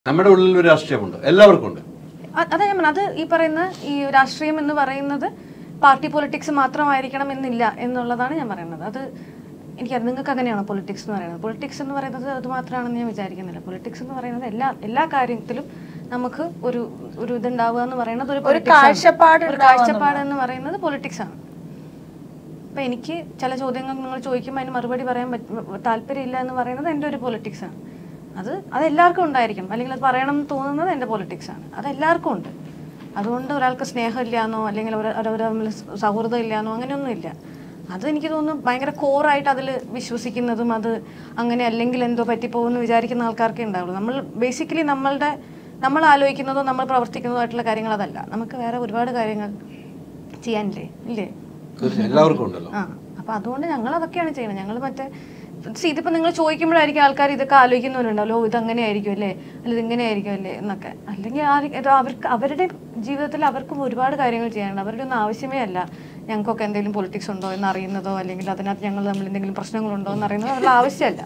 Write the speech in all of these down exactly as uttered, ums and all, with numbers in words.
നമ്മുടെ ഉള്ളിൽ ഒരു രാഷ്ട്രീയമുണ്ട്, എല്ലാവർക്കും ഉണ്ട്. അതാ ഞാൻ അത് ഈ പറയുന്ന ഈ രാഷ്ട്രീയം എന്ന് പറയുന്നത് പാർട്ടി പൊളിറ്റിക്സ് മാത്രമായിരിക്കണം എന്നില്ല എന്നുള്ളതാണ് ഞാൻ പറയുന്നത്. അത് എനിക്കറിയാം നിങ്ങൾക്ക് അങ്ങനെയാണോ പൊളിറ്റിക്സ് എന്ന് പറയുന്നത്? പൊളിറ്റിക്സ് എന്ന് പറയുന്നത് അത് മാത്രമാണെന്ന് ഞാൻ വിചാരിക്കുന്നില്ല. പൊളിറ്റിക്സ് എന്ന് പറയുന്നത് എല്ലാ എല്ലാ കാര്യത്തിലും നമുക്ക് ഒരു ഒരു ഇതുണ്ടാവുക എന്ന് പറയുന്നത് ഒരു കാഴ്ചപ്പാട് ഒരു കാഴ്ചപ്പാട് എന്ന് പറയുന്നത് പൊളിറ്റിക്സ് ആണ്. അപ്പം എനിക്ക് ചില ചോദ്യങ്ങൾ നിങ്ങൾ ചോദിക്കുമ്പോൾ അതിന് മറുപടി പറയാൻ പറ്റും താല്പര്യമില്ല എന്ന് പറയുന്നത് എൻ്റെ ഒരു പൊളിറ്റിക്സ് ആണ്. അത് അതെല്ലാവർക്കും ഉണ്ടായിരിക്കും, അല്ലെങ്കിൽ അത് പറയണം എന്ന് തോന്നുന്നത് എൻ്റെ പൊളിറ്റിക്സ് ആണ്. അതെല്ലാവർക്കും ഉണ്ട്. അതുകൊണ്ട് ഒരാൾക്ക് സ്നേഹമില്ലാന്നോ അല്ലെങ്കിൽ ഓരോ തമ്മിൽ സൗഹൃദം ഇല്ലാന്നോ അങ്ങനെയൊന്നുമില്ല. അത് എനിക്ക് തോന്നുന്നു ഭയങ്കര കോറായിട്ട് അതിൽ വിശ്വസിക്കുന്നതും അത് അങ്ങനെ അല്ലെങ്കിൽ എന്തോ പറ്റിപ്പോകുമെന്ന് വിചാരിക്കുന്ന ആൾക്കാർക്കേ ഉണ്ടാവുള്ളൂ. നമ്മൾ ബേസിക്കലി നമ്മളുടെ നമ്മൾ ആലോചിക്കുന്നതോ നമ്മൾ പ്രവർത്തിക്കുന്നതോ ആയിട്ടുള്ള കാര്യങ്ങൾ അതല്ല. നമുക്ക് വേറെ ഒരുപാട് കാര്യങ്ങൾ ചെയ്യാനില്ലേ ഇല്ലേ? എല്ലാവർക്കും ഉണ്ടല്ലോ. ആ അപ്പം അതുകൊണ്ട് ഞങ്ങൾ അതൊക്കെയാണ് ചെയ്യണം. ഞങ്ങൾ മറ്റേ ഇതിപ്പോൾ നിങ്ങൾ ചോദിക്കുമ്പോഴായിരിക്കും ആൾക്കാർ ഇതൊക്കെ ആലോചിക്കുന്നവരുണ്ടല്ലോ, ഇതങ്ങനെ ആയിരിക്കും അല്ലേ, അല്ല ഇതിങ്ങനെ ആയിരിക്കും അല്ലേ എന്നൊക്കെ. അല്ലെങ്കിൽ ആ അവർക്ക് അവരുടെ ജീവിതത്തിൽ അവർക്കും ഒരുപാട് കാര്യങ്ങൾ ചെയ്യാനുണ്ട്. അവരുടെ ഒന്നും ആവശ്യമേ അല്ല ഞങ്ങൾക്കൊക്കെ എന്തെങ്കിലും പൊളിറ്റിക്സ് ഉണ്ടോ എന്ന് അറിയുന്നതോ അല്ലെങ്കിൽ അതിനകത്ത് ഞങ്ങൾ തമ്മിൽ എന്തെങ്കിലും പ്രശ്നങ്ങളുണ്ടോ എന്ന് അറിയുന്നതോ അവരുടെ ആവശ്യമല്ല.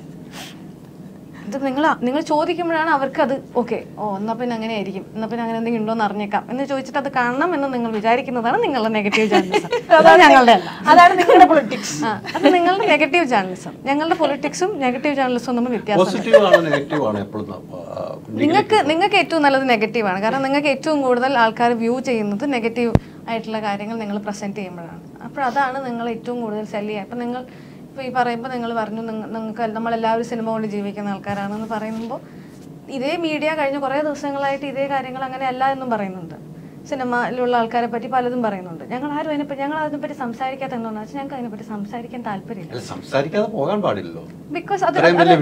ഇത് നിങ്ങൾ നിങ്ങൾ ചോദിക്കുമ്പോഴാണ് അവർക്കത് ഓക്കെ ഓ എന്നാൽ പിന്നെ അങ്ങനെ ആയിരിക്കും, എന്നാൽ പിന്നെ അങ്ങനെ എന്തെങ്കിലും ഉണ്ടോ എന്ന് അറിഞ്ഞേക്കാം എന്ന് ചോദിച്ചിട്ട് അത് കാണണം എന്ന് നിങ്ങൾ വിചാരിക്കുന്നതാണ് നിങ്ങളുടെ നെഗറ്റീവ് ജേർണലിസം. അതാണ് ഞങ്ങളുടെ അല്ല, അതാണ് നിങ്ങളുടെ പൊളിറ്റിക്സ്. ആ അത് നിങ്ങളുടെ നെഗറ്റീവ് ജേർണലിസം. ഞങ്ങളുടെ പൊളിറ്റിക്സും നെഗറ്റീവ് ജേർണലിസവും തമ്മിൽ വ്യത്യാസമുണ്ട്. നിങ്ങൾക്ക് നിങ്ങൾക്ക് ഏറ്റവും നല്ലത് നെഗറ്റീവാണ്. കാരണം നിങ്ങൾക്ക് ഏറ്റവും കൂടുതൽ ആൾക്കാർ വ്യൂ ചെയ്യുന്നത് നെഗറ്റീവ് ആയിട്ടുള്ള കാര്യങ്ങൾ നിങ്ങൾ പ്രസന്റ് ചെയ്യുമ്പോഴാണ്. അപ്പോൾ അതാണ് നിങ്ങൾ ഏറ്റവും കൂടുതൽ സെല് ചെയ്യുക. അപ്പം നിങ്ങൾ ഇപ്പോൾ ഈ പറയുമ്പോൾ നിങ്ങൾ പറഞ്ഞു നിങ്ങൾക്ക് നമ്മളെല്ലാവരും സിനിമ കൊണ്ട് ജീവിക്കുന്ന ആൾക്കാരാണെന്ന് പറയുമ്പോൾ ഇതേ മീഡിയ കഴിഞ്ഞ കുറേ ദിവസങ്ങളായിട്ട് ഇതേ കാര്യങ്ങൾ അങ്ങനെ അല്ല എന്നും പറയുന്നുണ്ട്. സിനിമയിലുള്ള ആൾക്കാരെ പറ്റി പലതും പറയുന്നുണ്ട്. ഞങ്ങൾ ആരും അതിനെപ്പറ്റി ഞങ്ങൾ അതിനെപ്പറ്റി സംസാരിക്കാത്ത എന്താണെന്ന് വെച്ചാൽ ഞങ്ങൾക്ക് അതിനെപ്പറ്റി സംസാരിക്കാൻ താല്പര്യമില്ല. സംസാരിക്കാതെ പോകാൻ പാടില്ലല്ലോ. ബിക്കോസ് അത്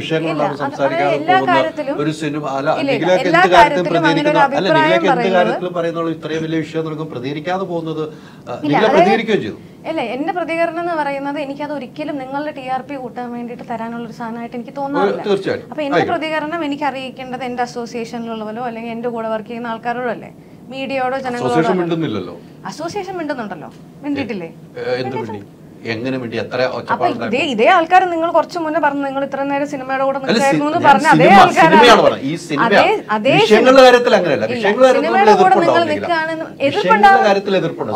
എല്ലാ കാര്യത്തിലും എല്ലാ കാര്യത്തിലും അങ്ങനെ ഒരു അഭിപ്രായം പറയുന്നത് ഇത്രയും വലിയ വിഷയം നമുക്ക് പ്രതികരിക്കാതെ പോകുന്നത് പ്രതികരിക്കുകയും ചെയ്തു. അല്ല, എന്റെ പ്രതികരണം എന്ന് പറയുന്നത് എനിക്കത് ഒരിക്കലും നിങ്ങളുടെ ടി ആർ പി കൂട്ടാൻ വേണ്ടിയിട്ട് തരാനുള്ള ഒരു സാധനമായിട്ട് എനിക്ക് തോന്നാറില്ല. അപ്പൊ എന്റെ പ്രതികരണം എനിക്ക് അറിയിക്കേണ്ടത് എന്റെ അസോസിയേഷനിലുള്ളവരോ അല്ലെങ്കിൽ എന്റെ കൂടെ വർക്ക് ചെയ്യുന്ന ആൾക്കാരോടോ അല്ലേ, മീഡിയയോടോ ജനങ്ങളോടോ. അസോസിയേഷൻ മിണ്ടുന്നുണ്ടല്ലോ, മിണ്ടിട്ടില്ലേ? എങ്ങനെ വേണ്ടി എത്ര അപ്പൊ ഇതേ ഇതേ ആൾക്കാർ നിങ്ങൾ കുറച്ചു മുന്നേ പറഞ്ഞു നിങ്ങൾ ഇത്ര നേരം സിനിമയുടെ കൂടെ നിൽക്കായിരുന്നു എന്ന് പറഞ്ഞ അതേ ആൾക്കാരാണ് അതേ സിനിമയുടെ കൂടെ നിങ്ങൾ നിൽക്കുകയാണെന്ന് എതിർപ്പുണ്ടാവും.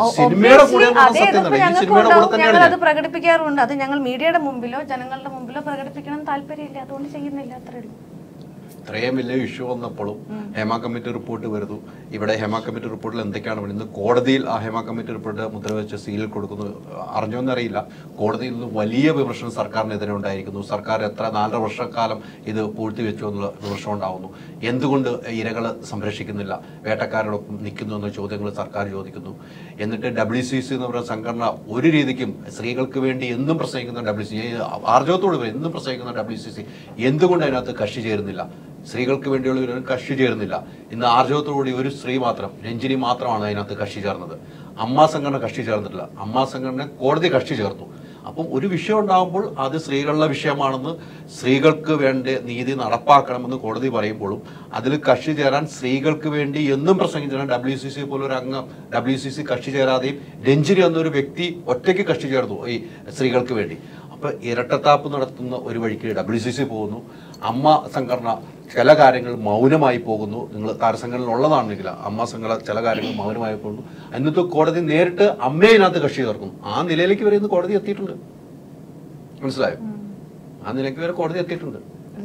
ഞങ്ങൾ അത് പ്രകടിപ്പിക്കാറുണ്ട്. അത് ഞങ്ങൾ മീഡിയയുടെ മുമ്പിലോ ജനങ്ങളുടെ മുമ്പിലോ പ്രകടിപ്പിക്കണം താല്പര്യമില്ല, അതുകൊണ്ട് ചെയ്യുന്നില്ല. അത്രയും ഇത്രയും വലിയ ഇഷ്യൂ വന്നപ്പോഴും ഹേമ കമ്മിറ്റി റിപ്പോർട്ട് വരുന്നു. ഇവിടെ ഹേമ കമ്മിറ്റി റിപ്പോർട്ടിൽ എന്തൊക്കെയാണ് ഇന്ന് കോടതിയിൽ ആ ഹേമ കമ്മിറ്റി റിപ്പോർട്ട് മുദ്രവെച്ച് സീൽ കൊടുക്കുന്നത് അറിഞ്ഞോന്നറിയില്ല. കോടതിയിൽ നിന്ന് വലിയ വിമർശനം സർക്കാരിനെതിരെ ഉണ്ടായിരിക്കുന്നു. സർക്കാർ എത്ര നാലര വർഷക്കാലം ഇത് പൂഴ്ത്തിവെച്ചു എന്നുള്ള വിമർശനം ഉണ്ടാകുന്നു. എന്തുകൊണ്ട് ഇരകളെ സംരക്ഷിക്കുന്നില്ല, വേട്ടക്കാരോടൊപ്പം നിൽക്കുന്നു എന്ന ചോദ്യങ്ങൾ സർക്കാർ ചോദിക്കുന്നു. എന്നിട്ട് ഡബ്ല്യു സി സി എന്ന് പറയുന്ന സംഘടന ഒരു രീതിക്കും സ്ത്രീകൾക്ക് വേണ്ടി എന്നും പ്രസംഗിക്കുന്ന ഡബ്ല്യു സി ആർജവത്തോട് എന്നും പ്രസംഗിക്കുന്ന ഡബ്ല്യു സി സി എന്തുകൊണ്ട് അതിനകത്ത് കക്ഷി ചേരുന്നില്ല? സ്ത്രീകൾക്ക് വേണ്ടിയുള്ള ഒരു കക്ഷി ചേർന്നില്ല. ഇന്ന് ആർജവത്തോടുകൂടി ഒരു സ്ത്രീ മാത്രം, രഞ്ജിനി മാത്രമാണ് അതിനകത്ത് കക്ഷി ചേർന്നത്. അമ്മാ സംഘടന കക്ഷി ചേർന്നിട്ടില്ല. അമ്മാ സംഘടന കോടതി കക്ഷി ചേർത്തു. അപ്പം ഒരു വിഷയം ഉണ്ടാകുമ്പോൾ അത് സ്ത്രീകളുടെ വിഷയമാണെന്ന്, സ്ത്രീകൾക്ക് വേണ്ടി നീതി നടപ്പാക്കണമെന്ന് കോടതി പറയുമ്പോഴും അതിൽ കക്ഷി ചേരാൻ സ്ത്രീകൾക്ക് വേണ്ടി എന്നും പ്രസംഗിച്ചാണ് ഡബ്ല്യു സി സി പോലൊരു അംഗം ഡബ്ല്യു സി സി കക്ഷി ചേരാതെയും രഞ്ജിനി എന്നൊരു വ്യക്തി ഒറ്റയ്ക്ക് കക്ഷി ചേർന്നു ഈ സ്ത്രീകൾക്ക് വേണ്ടി. അപ്പൊ ഇരട്ടത്താപ്പ് നടത്തുന്ന ഒരു വഴിക്ക് ഡബ്ല്യു സി സി പോകുന്നു. അമ്മ സംഘടന ചില കാര്യങ്ങൾ മൗനമായി പോകുന്നു. നിങ്ങൾ താരസംഘടനയിൽ ഉള്ളതാണെങ്കിൽ അമ്മ സംഘടന ചില കാര്യങ്ങൾ മൗനമായി പോകുന്നു. എന്നിട്ട് കോടതി നേരിട്ട് അമ്മയെ ഇതിനകത്ത് കക്ഷി ചേർക്കുന്നു. ആ നിലയിലേക്ക് വരെ ഇന്ന് കോടതി എത്തിയിട്ടുണ്ട്. മനസ്സിലായോ? ആ നിലയ്ക്ക് വരെ കോടതി എത്തിയിട്ടുണ്ട്.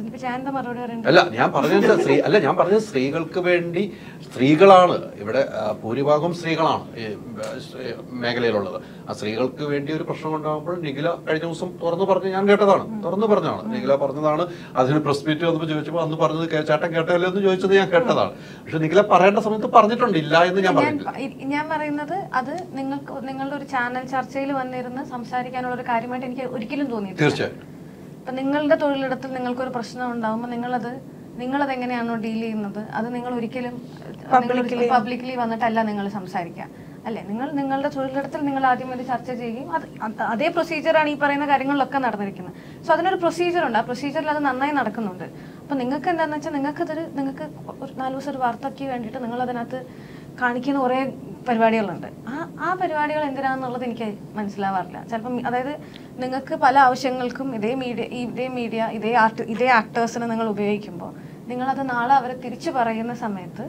അല്ല ഞാൻ പറഞ്ഞത് സ്ത്രീ അല്ല ഞാൻ പറഞ്ഞത് സ്ത്രീകൾക്ക് വേണ്ടി സ്ത്രീകളാണ് ഇവിടെ ഭൂരിഭാഗം സ്ത്രീകളാണ് ഈ മേഖലയിലുള്ളത്. ആ സ്ത്രീകൾക്ക് വേണ്ടി ഒരു പ്രശ്നം ഉണ്ടാകുമ്പോൾ നിഖില കഴിഞ്ഞ ദിവസം തുറന്നു പറഞ്ഞ് ഞാൻ കേട്ടതാണ് തുറന്നു പറഞ്ഞതാണ് നിഖില പറഞ്ഞതാണ്. അതിന് പ്രസ് മീറ്റ് വന്നപ്പോൾ ചോദിച്ചപ്പോൾ അന്ന് പറഞ്ഞത് ചേട്ടൻ കേട്ടല്ലോ എന്ന് ചോദിച്ചത് ഞാൻ കേട്ടതാണ്. പക്ഷെ നിഖില പറയേണ്ട സമയത്ത് പറഞ്ഞിട്ടുണ്ട്, ഇല്ല എന്ന് ഞാൻ പറഞ്ഞില്ല. ഞാൻ പറയുന്നത് അത് നിങ്ങൾക്ക് നിങ്ങളുടെ ഒരു ചാനൽ ചർച്ചയിൽ വന്നിരുന്ന് സംസാരിക്കാനുള്ള ഒരു കാര്യമായിട്ട് എനിക്ക് ഒരിക്കലും തോന്നിയിട്ടില്ല. തീർച്ചയായും ഇപ്പം നിങ്ങളുടെ തൊഴിലിടത്തിൽ നിങ്ങൾക്കൊരു പ്രശ്നം ഉണ്ടാകുമ്പോൾ നിങ്ങളത് നിങ്ങളത് എങ്ങനെയാണോ ഡീൽ ചെയ്യുന്നത് അത് നിങ്ങൾ ഒരിക്കലും പബ്ലിക്കലി വന്നിട്ടല്ല നിങ്ങൾ സംസാരിക്കുക അല്ലേ. നിങ്ങൾ നിങ്ങളുടെ തൊഴിലിടത്തിൽ നിങ്ങൾ ആദ്യം അത് ചർച്ച ചെയ്യുകയും അത് അതേ പ്രൊസീജിയറാണ് ഈ പറയുന്ന കാര്യങ്ങളിലൊക്കെ നടന്നിരിക്കുന്നത്. സോ അതിനൊരു പ്രൊസീജിയറുണ്ട്. ആ പ്രൊസീജിയറിൽ അത് നന്നായി നടക്കുന്നുണ്ട്. അപ്പം നിങ്ങൾക്ക് എന്താണെന്ന് വെച്ചാൽ നിങ്ങൾക്കതൊരു നിങ്ങൾക്ക് ഒരു നാല് ദിവസം ഒരു വാർത്തയ്ക്ക് വേണ്ടിയിട്ട് നിങ്ങളതിനകത്ത് കാണിക്കുന്ന കുറേ പരിപാടികളുണ്ട്. ആ ആ പരിപാടികൾ എന്തിനാണെന്നുള്ളത് എനിക്ക് മനസ്സിലാവാറില്ല. ചിലപ്പം അതായത് നിങ്ങൾക്ക് പല ആവശ്യങ്ങൾക്കും ഇതേ മീഡിയ ഇതേ മീഡിയ ഇതേ ആർട്ട് ഇതേ ആക്ടേഴ്സിനെ നിങ്ങൾ ഉപയോഗിക്കുമ്പോൾ നിങ്ങളത് നാളെ അവരെ തിരിച്ചു പറയുന്ന സമയത്ത്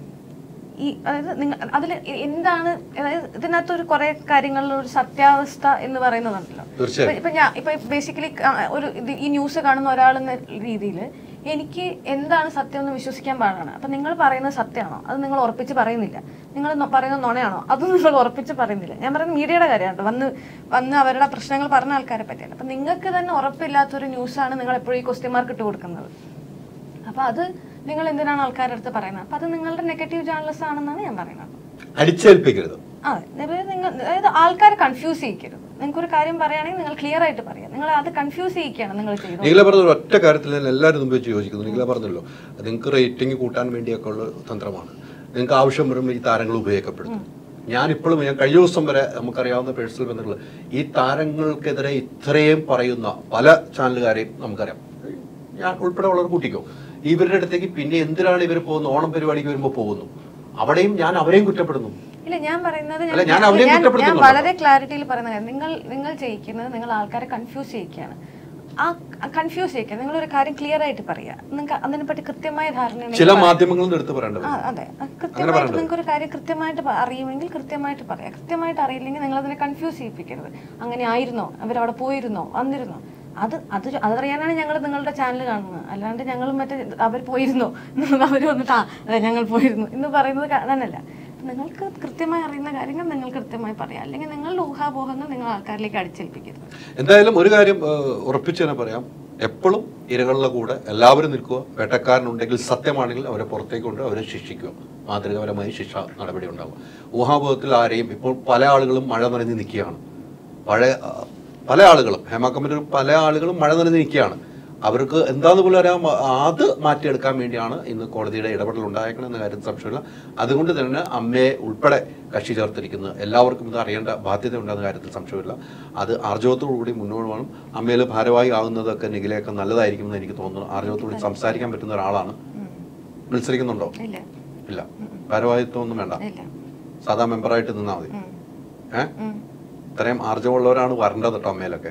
ഈ അതായത് നിങ്ങൾ അതിൽ എന്താണ്, അതായത് ഇതിനകത്തൊരു കുറെ കാര്യങ്ങളിലുള്ള ഒരു സത്യാവസ്ഥ എന്ന് പറയുന്നതുണ്ടല്ലോ. ഇപ്പൊ ഞാൻ ഇപ്പൊ ബേസിക്കലി ഒരു ഈ ന്യൂസ് കാണുന്ന ഒരാളെന്ന രീതിയിൽ എനിക്ക് എന്താണ് സത്യം എന്ന് വിശ്വസിക്കാൻ പാടാണ്. അപ്പൊ നിങ്ങൾ പറയുന്നത് സത്യമാണോ അത് നിങ്ങൾ ഉറപ്പിച്ച് പറയുന്നില്ല, നിങ്ങൾ പറയുന്നത് നുണയാണോ അതും നിങ്ങൾ ഉറപ്പിച്ച് പറയുന്നില്ല. ഞാൻ പറയുന്നത് മീഡിയയുടെ കാര്യമാണ്, വന്ന് വന്ന് അവരുടെ പ്രശ്നങ്ങൾ പറഞ്ഞ ആൾക്കാരെ പറ്റിയാണ്. അപ്പൊ നിങ്ങൾക്ക് തന്നെ ഉറപ്പില്ലാത്തൊരു ന്യൂസാണ് നിങ്ങൾ എപ്പോഴും ഈ ക്വസ്റ്റ്യൻ മാർക്ക് ഇട്ട് കൊടുക്കുന്നത്. അപ്പൊ അത് നിങ്ങൾ എന്തിനാണ് ആൾക്കാരുടെ അടുത്ത് പറയുന്നത്? അപ്പൊ അത് നിങ്ങളുടെ നെഗറ്റീവ് ജേർണലിസ്റ്റ് ആണെന്നാണ് ഞാൻ പറയുന്നത്. അടിച്ചേൽപ്പിക്കരുത്. അതെ, നിങ്ങൾ അതായത് ആൾക്കാരെ കൺഫ്യൂസ് ചെയ്യിക്കരുത്. നിങ്ങൾക്ക് ഒരു കാര്യം പറയുകയാണെങ്കിൽ നിങ്ങൾ ക്ലിയർ ആയിട്ട് പറയാം. നിങ്ങൾ അത് കൺഫ്യൂസ് ചെയ്യിക്കുകയാണ് നിങ്ങൾ ചെയ്യുന്നത്. നിങ്ങളെ പറഞ്ഞ ഒറ്റ കാര്യത്തിൽ ഞാൻ എല്ലാവരും മുമ്പ് വെച്ച് യോജിക്കുന്നു. നിങ്ങളെ പറഞ്ഞല്ലോ നിങ്ങൾക്ക് റേറ്റിംഗ് കൂട്ടാൻ വേണ്ടിയൊക്കെ ഉള്ള തന്ത്രമാണ്. നിങ്ങൾക്ക് ആവശ്യം വരുമ്പോൾ ഈ താരങ്ങൾ ഉപയോഗപ്പെടുത്തും. ഞാനിപ്പോഴും ഞാൻ കഴിഞ്ഞ ദിവസം വരെ നമുക്കറിയാവുന്ന പേഴ്സണൽ ബന്ധങ്ങൾ ഈ താരങ്ങൾക്കെതിരെ ഇത്രയും പറയുന്ന പല ചാനലുകാരെയും നമുക്കറിയാം. ഞാൻ ഉൾപ്പെടെ ഉള്ളവർ കൂട്ടിക്കോ. ഇവരുടെ അടുത്തേക്ക് പിന്നെ എന്തിനാണ് ഇവർ പോകുന്നത്? ഓണം പരിപാടിക്ക് വരുമ്പോൾ പോകുന്നു, അവിടെയും ഞാൻ അവരെയും കുറ്റപ്പെടുന്നു. ഇല്ല, ഞാൻ പറയുന്നത് ഞാൻ ഞാൻ വളരെ ക്ലാരിറ്റിയിൽ പറയുന്ന കാര്യം, നിങ്ങൾ നിങ്ങൾ ചെയ്യിക്കുന്നത് നിങ്ങൾ ആൾക്കാരെ കൺഫ്യൂസ് ചെയ്യിക്കുകയാണ്. ആ കൺഫ്യൂസ് ചെയ്യിക്കുക, നിങ്ങളൊരു കാര്യം ക്ലിയർ ആയിട്ട് പറയുക. നിങ്ങൾക്ക് അതിനെപ്പറ്റി കൃത്യമായ ധാരണ ചില മാധ്യമങ്ങളിൽ എടുത്ത് പറയേണ്ടത്. അതെ, കൃത്യമായിട്ട് നിങ്ങൾക്ക് ഒരു കാര്യം കൃത്യമായിട്ട് അറിയുമെങ്കിൽ കൃത്യമായിട്ട് പറയാം. കൃത്യമായിട്ട് അറിയില്ലെങ്കിൽ നിങ്ങൾ അതിനെ കൺഫ്യൂസ് ചെയ്യിപ്പിക്കരുത്. അങ്ങനെ ആയിരുന്നോ, അവരവിടെ പോയിരുന്നോ, വന്നിരുന്നോ, അത് അത് അതറിയാനാണ് ഞങ്ങൾ നിങ്ങളുടെ ചാനൽ കാണുന്നത്. അല്ലാണ്ട് ഞങ്ങൾ മറ്റേ അവർ പോയിരുന്നോ അവർ വന്നിട്ട് ആ അതെ ഞങ്ങൾ പോയിരുന്നു എന്ന് പറയുന്നത് കാണാനല്ല. നിങ്ങൾക്ക് കൃത്യമായി അറിയുന്ന കാര്യങ്ങൾ നിങ്ങൾ കൃത്യമായി പറയാം. അല്ലെങ്കിൽ നിങ്ങളുടെ ഊഹാപോഹങ്ങൾ നിങ്ങൾ ആൾക്കാരിലേക്ക് അടിച്ചേൽപ്പിക്കരുത്. എന്തായാലും ഒരു കാര്യം ഉറപ്പിച്ചു തന്നെ പറയാം, എപ്പോഴും ഇരകളുടെ കൂടെ എല്ലാവരും നിൽക്കുക. വേട്ടക്കാരനുണ്ടെങ്കിൽ സത്യമാണെങ്കിൽ അവരെ പുറത്തേക്ക് കൊണ്ട് അവരെ ശിക്ഷിക്കുക. മാതൃകാപരമായി ശിക്ഷ നടപടി ഉണ്ടാകും. ഊഹാപോഹത്തിൽ ആരെയും ഇപ്പോൾ പല ആളുകളും മഴ നനഞ്ഞ് നിൽക്കുകയാണ്. പഴയ പല ആളുകളും ഹേമ കമ്മിറ്റി പല ആളുകളും മഴ നനഞ്ഞ് നിൽക്കുകയാണ്. അവർക്ക് എന്താന്ന് പോലും അറിയാം. അത് മാറ്റിയെടുക്കാൻ വേണ്ടിയാണ് ഇന്ന് കോടതിയുടെ ഇടപെടൽ ഉണ്ടായേക്കണം എന്ന കാര്യത്തിൽ സംശയമില്ല. അതുകൊണ്ട് തന്നെ അമ്മയെ ഉൾപ്പെടെ കക്ഷി ചേർത്തിരിക്കുന്നത് എല്ലാവർക്കും ഇത് അറിയേണ്ട ബാധ്യത ഉണ്ടെന്ന കാര്യത്തിൽ സംശയമില്ല. അത് ആർജവത്തോടുകൂടി മുന്നോട്ട് വേണം. അമ്മയിൽ ഭാരവാഹി ആകുന്നതൊക്കെ നിഖിലയൊക്കെ നല്ലതായിരിക്കുമെന്ന് എനിക്ക് തോന്നുന്നു. ആർജവത്തോടുകൂടി സംസാരിക്കാൻ പറ്റുന്ന ഒരാളാണ്. മത്സരിക്കുന്നുണ്ടോ? ഇല്ല. ഭാരവാഹിത്വം ഒന്നും വേണ്ട, സാധാ മെമ്പറായിട്ട് നിന്നാൽ മതി. ഏഹ് ഇത്രയും ആർജവമുള്ളവരാണ് വരേണ്ടത് കേട്ടോ അമ്മയിലൊക്കെ.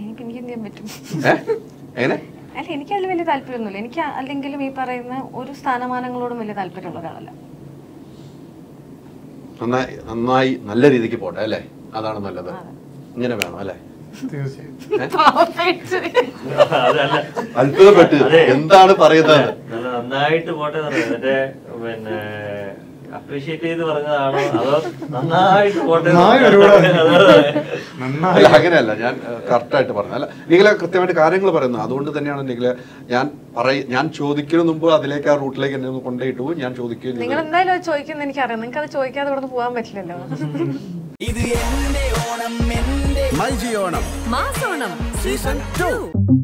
എങ്ങനെ അല്ല, എനിക്ക് അതിൽ വലിയ താല്പര്യമൊന്നുമില്ല. എനിക്ക് അല്ലെങ്കിലും ഈ പറയുന്ന ഒരു സ്ഥാനമാനങ്ങളോടും വലിയ താല്പര്യമുള്ള ഒരാളല്ല. നന്നായി നന്നായി നല്ല രീതിക്ക് പോട്ടെ അല്ലേ, അതാണ് നല്ലത്. ഇങ്ങനെ വേണം അല്ലേ? അത്ഭുതപ്പെട്ടു എന്താണ് പറയുന്നത്. നന്നായിട്ട് പോട്ടെ. പിന്നെ അപ്രീഷിയേറ്റ് ചെയ്ത് പറഞ്ഞതാണോ അതോ നന്നായിട്ട് പോട്ടെ? അങ്ങനെയല്ല, ഞാൻ കറക്റ്റായിട്ട് പറഞ്ഞു. അല്ല, നിഖില കൃത്യമായിട്ട് കാര്യങ്ങൾ പറയുന്നത്. അതുകൊണ്ട് തന്നെയാണ് നിഖില ഞാൻ പറയ ഞാൻ ചോദിക്കുന്ന മുമ്പ് അതിലേക്ക് ആ റൂട്ടിലേക്ക് എന്നെ ഒന്ന് കൊണ്ടുപോയിട്ട് പോകും. ഞാൻ ചോദിക്കുന്നത് നിങ്ങൾ എന്തായാലും അത് ചോദിക്കുന്നത് എനിക്കറിയാം. നിങ്ങൾക്ക് അത് ചോദിക്കാതെ ഇവിടെ പോകാൻ പറ്റില്ലല്ലോ. ഇത് എന്റെ ഓണം, എന്റെ മൈജി ഓണം മാസോണം സീസൺ ടു.